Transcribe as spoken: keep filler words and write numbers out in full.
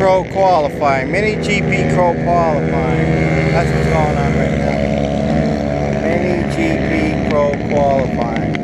Pro qualifying. Mini G P Pro qualifying. That's what's going on right now. Mini G P Pro qualifying.